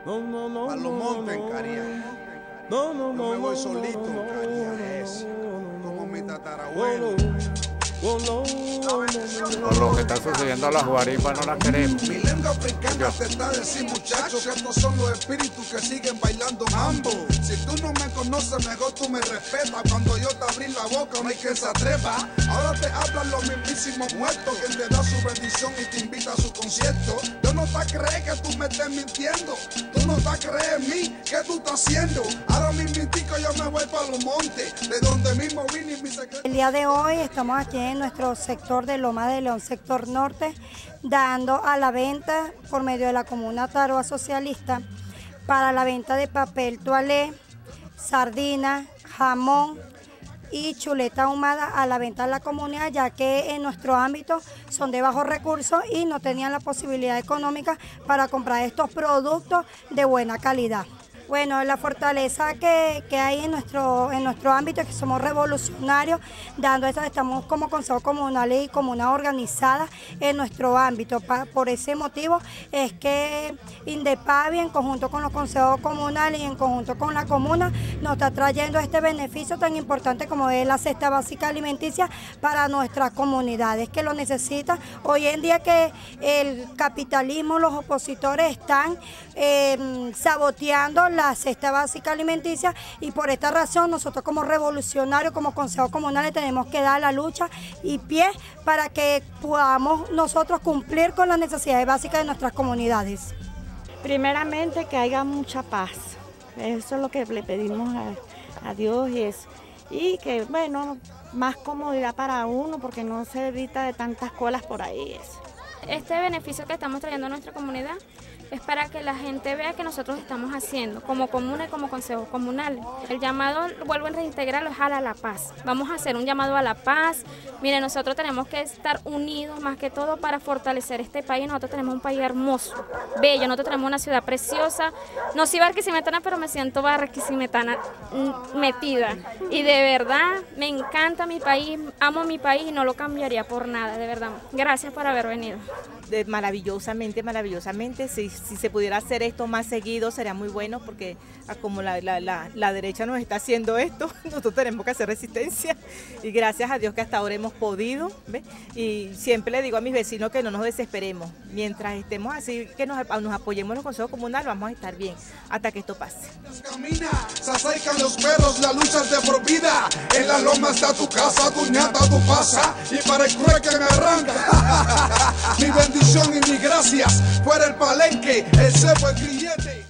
Pa' los montes en Caria. Yo me voy solito en Caria, es como mi tatarabuelo. Por lo que está sucediendo a las guaripas no las queremos. Mi lengua africana te está decir, muchachos, que estos son los espíritus que siguen bailando mambo. Si tú no me conoces, mejor tú me respetas. Cuando yo te abrí la boca, no hay quien se atreva. Ahora te hablan los mismísimos muertos, quien te da su bendición y te invita a su concierto. Yo no te creer que tú me estés mintiendo. Tú no te creer en mí, ¿qué tú estás haciendo? Ahora mismitico yo me voy para los montes, de donde mismo vine y mi secreto. El día de hoy estamos aquí en nuestro sector de Loma de León, sector norte, dando a la venta por medio de la Comuna Taroa Socialista para la venta de papel toalé, sardina, jamón y chuleta ahumada a la venta de la comunidad, ya que en nuestro ámbito son de bajos recursos y no tenían la posibilidad económica para comprar estos productos de buena calidad. Bueno, la fortaleza que hay en nuestro ámbito es que somos revolucionarios, dando eso, estamos como Consejo Comunal y Comuna organizada en nuestro ámbito. Por ese motivo es que Indepavi, en conjunto con los consejos comunales y en conjunto con la comuna, nos está trayendo este beneficio tan importante como es la cesta básica alimenticia para nuestras comunidades que lo necesitan. Hoy en día que el capitalismo, los opositores están saboteando la cesta básica alimenticia, y por esta razón nosotros como revolucionarios, como consejos comunales, tenemos que dar la lucha y pie para que podamos nosotros cumplir con las necesidades básicas de nuestras comunidades. Primeramente que haya mucha paz, eso es lo que le pedimos a Dios, y que bueno, más comodidad para uno porque no se evita de tantas colas por ahí. Este beneficio que estamos trayendo a nuestra comunidad es para que la gente vea que nosotros estamos haciendo como comuna y como consejos comunales. El llamado, vuelvo a reintegrarlo, es a la paz. Vamos a hacer un llamado a la paz. Mire, nosotros tenemos que estar unidos más que todo para fortalecer este país. Nosotros tenemos un país hermoso, bello, nosotros tenemos una ciudad preciosa. No soy barquisimetana, pero me siento barquisimetana metida. Y de verdad, me encanta mi país, amo mi país y no lo cambiaría por nada, de verdad. Gracias por haber venido. Maravillosamente, si se pudiera hacer esto más seguido sería muy bueno, porque como la derecha nos está haciendo esto, nosotros tenemos que hacer resistencia, y gracias a Dios que hasta ahora hemos podido, ¿ves? Y siempre le digo a mis vecinos que no nos desesperemos, mientras estemos así, que nos apoyemos en los consejos comunales, vamos a estar bien hasta que esto pase. Camina, se acercan los perros, la lucha es de por vida. En la loma está tu casa, tu ñata, tu pasa, y para el cruel que me arranca. Mi bendición y mi gracias, fuera el palenque, el cepo, el grillete.